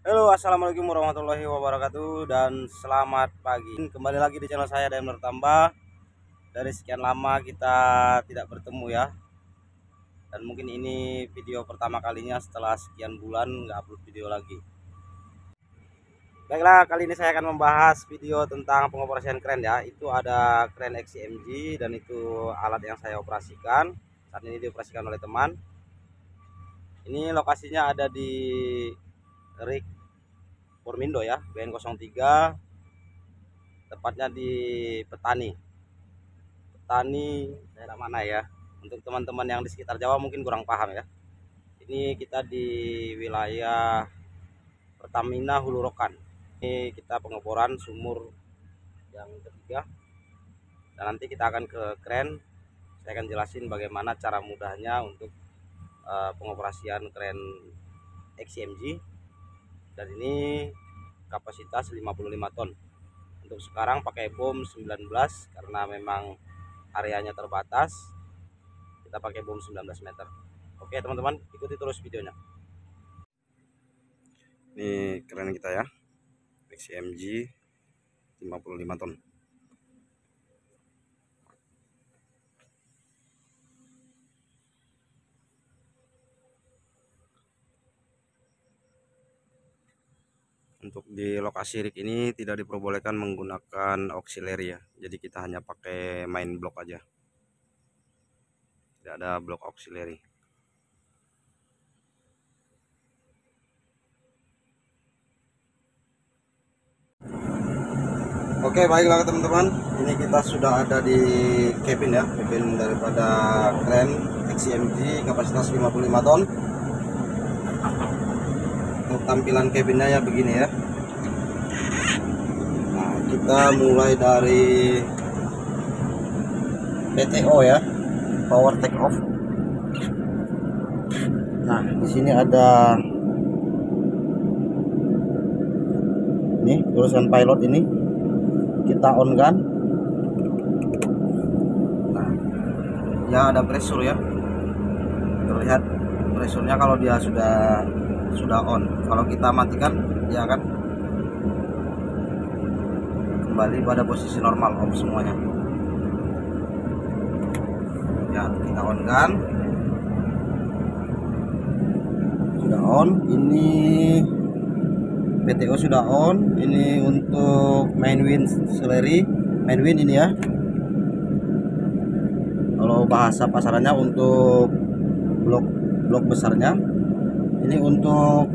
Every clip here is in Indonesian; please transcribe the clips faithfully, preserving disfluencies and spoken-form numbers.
Halo, assalamualaikum warahmatullahi wabarakatuh, dan selamat pagi. Kembali lagi di channel saya Daimler Tambah. Dari sekian lama kita tidak bertemu ya, dan mungkin ini video pertama kalinya setelah sekian bulan nggak upload video lagi. Baiklah, kali ini saya akan membahas video tentang pengoperasian kren ya. Itu ada kren X C M G, dan itu alat yang saya operasikan. Saat ini dioperasikan oleh teman. Ini lokasinya ada di rig Formindo ya, B N nol tiga, tepatnya di Petani. Petani daerah mana ya? Untuk teman-teman yang di sekitar Jawa mungkin kurang paham ya. Ini kita di wilayah Pertamina Hulu Rokan. Ini kita pengeboran sumur yang ketiga, dan nanti kita akan ke kren. Saya akan jelasin bagaimana cara mudahnya untuk uh, pengoperasian kren X C M G, dan ini kapasitas lima puluh lima ton. Untuk sekarang pakai bom sembilan belas karena memang areanya terbatas. Kita pakai bom sembilan belas meter. Oke teman-teman, ikuti terus videonya. Ini keren kita ya, X C M G lima puluh lima ton. Untuk di lokasi rig ini tidak diperbolehkan menggunakan auxiliary ya, jadi kita hanya pakai main block aja, tidak ada blok auxiliary. Oke, baiklah teman-teman, ini kita sudah ada di cabin ya, cabin daripada kren X C M G kapasitas lima puluh lima ton. Untuk tampilan cabinnya ya begini ya. Nah, kita mulai dari P T O ya, power take off. Nah, di sini ada ini tulisan pilot, ini kita on kan. Nah, ya ada pressure ya, terlihat pressure-nya kalau dia sudah sudah on. Kalau kita matikan ya kan kembali pada posisi normal, off semuanya ya. Kita on kan, sudah on. Ini P T O sudah on. Ini untuk main wind slurry, main wind ini ya, kalau bahasa pasarannya untuk blok blok besarnya. Ini untuk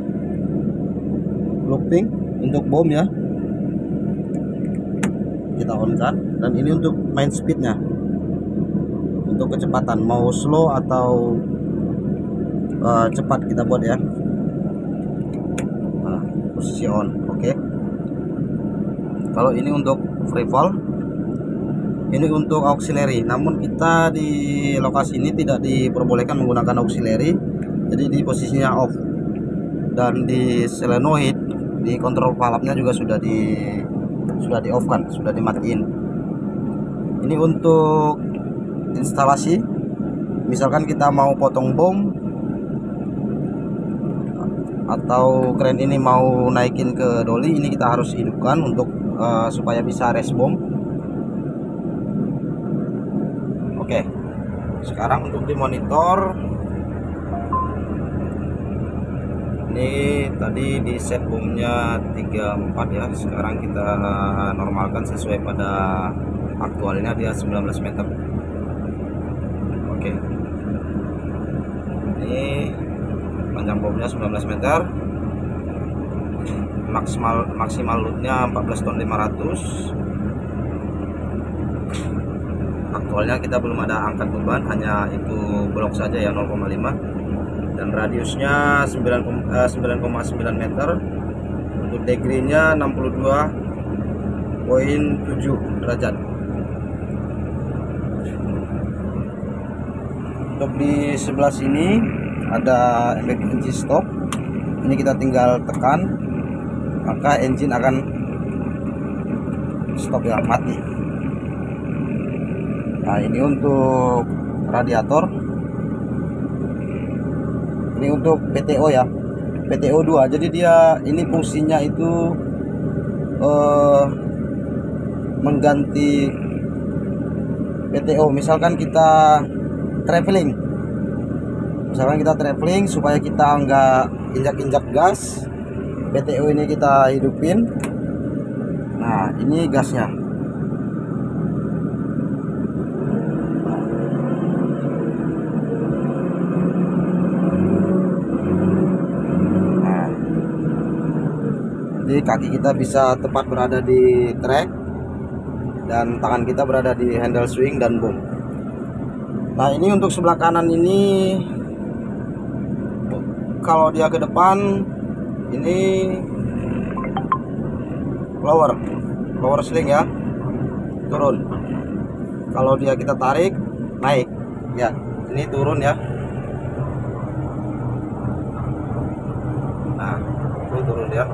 looping, untuk bom ya, kita on kan. Dan ini untuk main speednya, untuk kecepatan mau slow atau uh, cepat kita buat ya. Nah, posisi on, oke. Okay. Kalau ini untuk free fall, ini untuk auxiliary. Namun kita di lokasi ini tidak diperbolehkan menggunakan auxiliary, jadi di posisinya off. Dan di solenoid, di kontrol valve-nya juga sudah di sudah di off kan, sudah dimatiin. Ini untuk instalasi, misalkan kita mau potong bom atau kren ini mau naikin ke doli, ini kita harus hidupkan untuk uh, supaya bisa rest bom. Oke, sekarang untuk di monitor, ini tadi di set bomnya tiga puluh empat ya, sekarang kita normalkan sesuai pada aktualnya, dia sembilan belas meter. Oke, ini panjang bomnya sembilan belas meter, maksimal maksimal loadnya empat belas ton lima ratus. Aktualnya kita belum ada angkat beban, hanya itu blok saja ya, nol koma lima, dan radiusnya sembilan koma sembilan meter. Untuk degree-nya enam puluh dua koma tujuh derajat. Untuk di sebelah sini ada emergency stop. Ini kita tinggal tekan, maka engine akan stop ya, mati. Nah, ini untuk radiator. Ini untuk P T O ya, P T O dua. Jadi dia ini fungsinya itu uh, mengganti P T O. Misalkan kita traveling, misalkan kita traveling supaya kita enggak injak-injak gas, P T O ini kita hidupin. Nah, ini gasnya. Nah, jadi kaki kita bisa tepat berada di trek dan tangan kita berada di handle swing dan boom. Nah, ini untuk sebelah kanan ini, kalau dia ke depan ini lower lower sling ya, turun. Kalau dia kita tarik naik ya, ini turun ya. Nah, itu turun ya.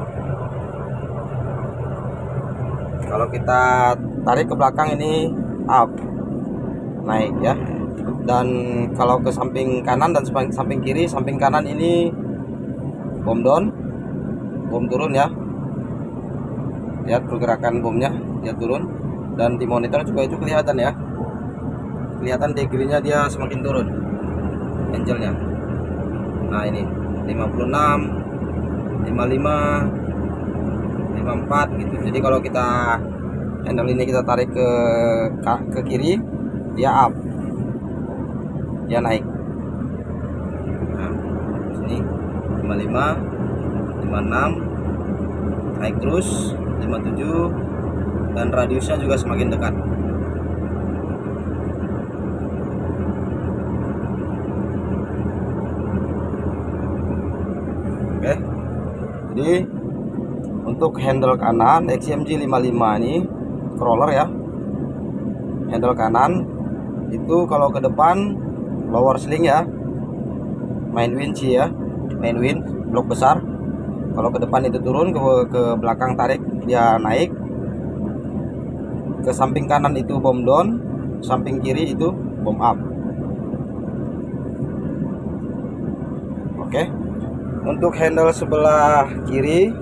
Kalau kita tarik ke belakang ini up, naik ya. Dan kalau ke samping kanan dan samping kiri, samping kanan ini bom down, bom turun ya. Lihat pergerakan bomnya, dia turun. Dan di monitor juga itu kelihatan ya, kelihatan degree-nya dia semakin turun, angle-nya. Nah, ini lima puluh enam, lima puluh lima, lima puluh empat gitu. Jadi kalau kita handle ini kita tarik ke ke kiri, dia up, dia naik. Nah, sini lima puluh lima, lima puluh enam, naik terus lima puluh tujuh, dan radiusnya juga semakin dekat. Oke, jadi untuk handle kanan X C M G lima puluh lima ini crawler ya, handle kanan itu kalau ke depan lower sling ya, main winch ya, main winch blok besar. Kalau ke depan itu turun, ke, ke belakang tarik dia naik. Ke samping kanan itu bom down, samping kiri itu bom up. Oke. Untuk handle sebelah kiri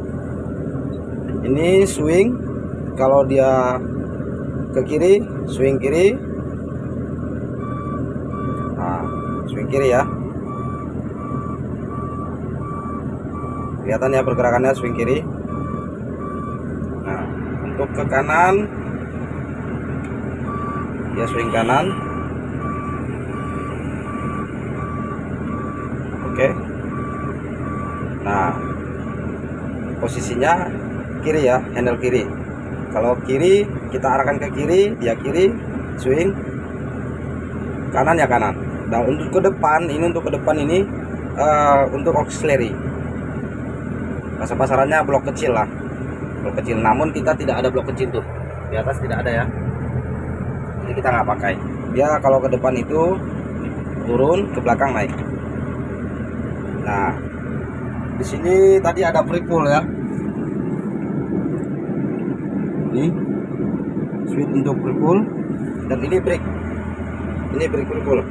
ini swing. Kalau dia ke kiri, swing kiri. Nah, swing kiri ya. Kelihatan ya pergerakannya, swing kiri. Nah, untuk ke kanan dia swing kanan. Oke. Nah, posisinya kiri ya, handle kiri. Kalau kiri kita arahkan ke kiri, dia kiri, swing. Kanan ya kanan. Nah, untuk ke depan ini, untuk ke depan ini uh, untuk auxiliary. Bahasa pasarannya blok kecil lah, blok kecil. Namun kita tidak ada blok kecil tuh, di atas tidak ada ya. Jadi kita nggak pakai. Dia kalau ke depan itu turun, ke belakang naik. Nah, di sini tadi ada free pull ya. Ini switch untuk free pull, dan ini brake. Ini brake free pull,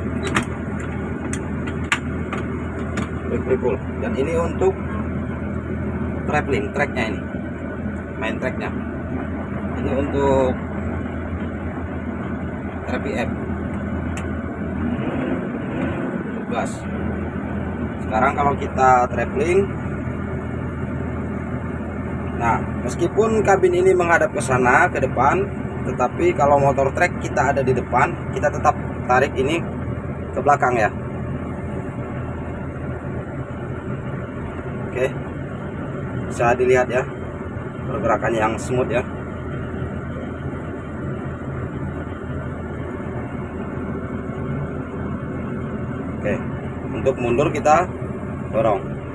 brake free pull. Dan ini untuk traveling, tracknya ini, main tracknya. Ini untuk R P M gas. Sekarang kalau kita traveling, nah meskipun kabin ini menghadap ke sana, ke depan, tetapi kalau motor trek kita ada di depan, kita tetap tarik ini ke belakang ya. Oke, bisa dilihat ya pergerakan yang smooth ya. Oke, untuk mundur kita dorong.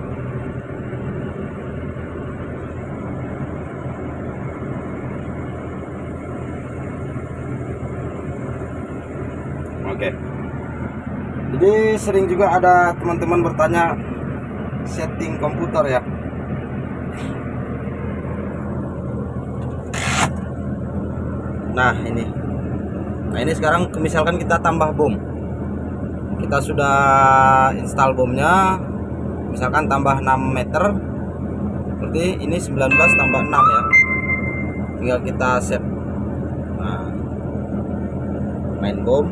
Oke, jadi sering juga ada teman-teman bertanya setting komputer ya. Nah ini, nah ini sekarang misalkan kita tambah bom, kita sudah install bomnya, misalkan tambah enam meter, berarti ini sembilan belas tambah enam ya, tinggal kita set. Nah, main bom,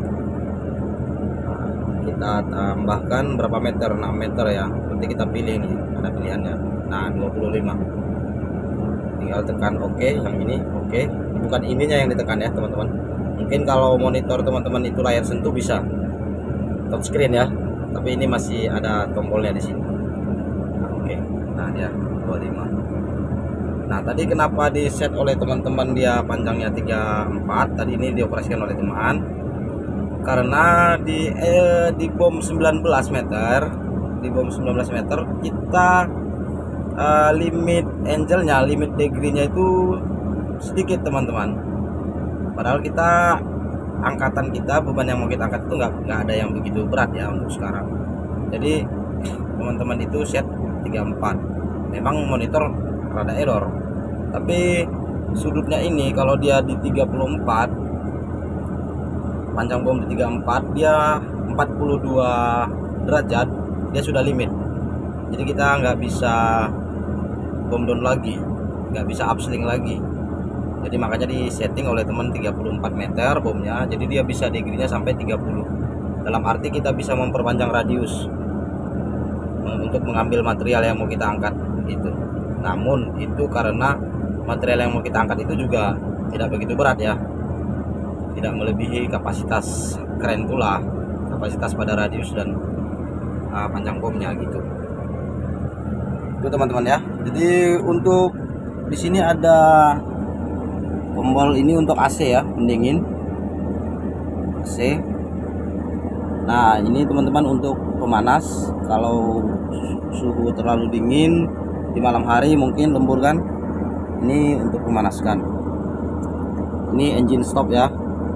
nah, kita tambahkan berapa meter, enam meter ya, berarti kita pilih nih, ada pilihannya. Nah, dua puluh lima, tinggal tekan oke. Yang ini oke, bukan ininya yang ditekan ya teman-teman. Mungkin kalau monitor teman-teman itu layar sentuh bisa touchscreen ya, tapi ini masih ada tombolnya di sini. Nah, oke, nah dia dua puluh lima. Nah, tadi kenapa di set oleh teman-teman dia panjangnya tiga puluh empat, tadi ini dioperasikan oleh teman karena di eh, di bom sembilan belas meter, di bom sembilan belas meter kita eh, limit angle-nya, limit degree-nya itu sedikit teman-teman. Padahal kita angkatan kita, beban yang mau kita angkat itu nggak nggak ada yang begitu berat ya untuk sekarang. Jadi teman-teman itu set tiga puluh empat. Memang monitor rada error, tapi sudutnya ini kalau dia di tiga puluh empat, panjang bom di tiga puluh empat, dia empat puluh dua derajat, dia sudah limit. Jadi kita nggak bisa bom down lagi, nggak bisa upswing lagi. Jadi makanya di setting oleh teman tiga puluh empat meter bomnya, jadi dia bisa degree-nya sampai tiga puluh. Dalam arti kita bisa memperpanjang radius untuk mengambil material yang mau kita angkat itu. Namun itu karena material yang mau kita angkat itu juga tidak begitu berat ya, tidak melebihi kapasitas kren pula, kapasitas pada radius dan uh, panjang bomnya gitu. Itu teman-teman ya. Jadi untuk di sini ada tombol ini untuk A C ya, pendingin A C. Nah, ini teman-teman untuk pemanas. Kalau suhu terlalu dingin di malam hari mungkin lembur kan, ini untuk memanaskan. Ini engine stop ya.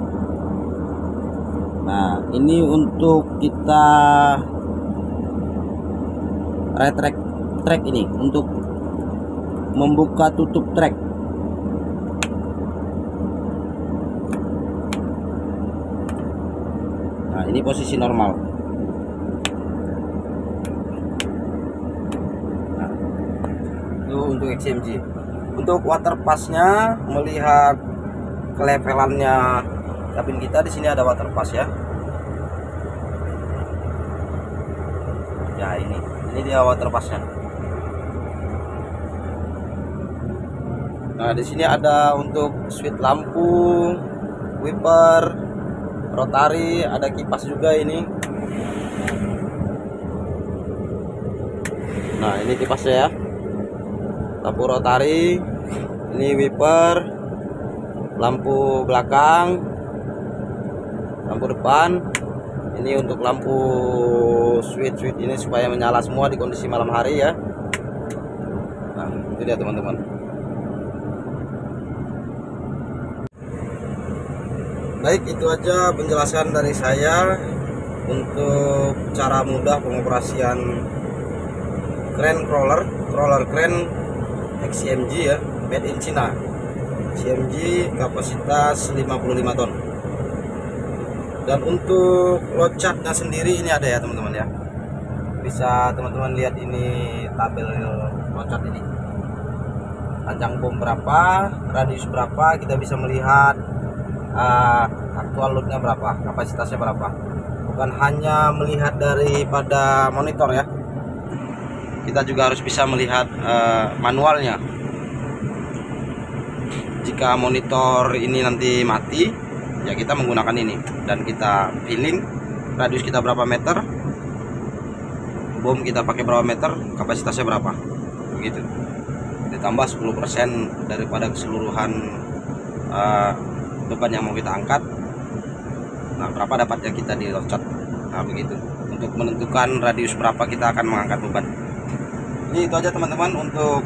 Nah, ini untuk kita retract track, ini untuk membuka tutup track. Nah, ini posisi normal. Untuk X C M G. Untuk water pass-nya, melihat kelevelannya kabin kita, di sini ada water pass ya. Ya, ini. Ini dia water pass-nya. Nah, di sini ada untuk switch lampu, wiper, rotari, ada kipas juga ini. Nah, ini kipasnya ya. Lampu rotari, ini wiper, lampu belakang, lampu depan. Ini untuk lampu switch-switch ini supaya menyala semua di kondisi malam hari ya. Nah, itu dia teman-teman. Baik, itu aja penjelasan dari saya untuk cara mudah pengoperasian kren crawler, crawler kren X C M G ya, made in China. X C M G kapasitas lima puluh lima ton. Dan untuk locatnya sendiri ini ada ya teman-teman ya. Bisa teman-teman lihat ini tabel locat ini. Panjang bom berapa, radius berapa, kita bisa melihat uh, aktual loadnya berapa, kapasitasnya berapa. Bukan hanya melihat daripada monitor ya, kita juga harus bisa melihat uh, manualnya. Jika monitor ini nanti mati, ya kita menggunakan ini dan kita feeling radius kita berapa meter, bom kita pakai berapa meter, kapasitasnya berapa, begitu. Ditambah sepuluh persen daripada keseluruhan uh, beban yang mau kita angkat. Nah, berapa dapatnya kita di locat. Nah, begitu. Untuk menentukan radius berapa kita akan mengangkat beban. Ini itu aja teman-teman untuk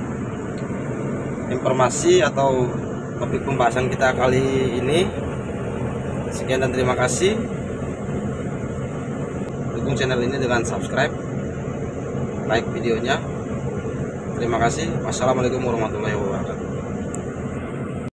informasi atau topik pembahasan kita kali ini. Sekian dan terima kasih. Dukung channel ini dengan subscribe, like videonya. Terima kasih. Wassalamualaikum warahmatullahi wabarakatuh.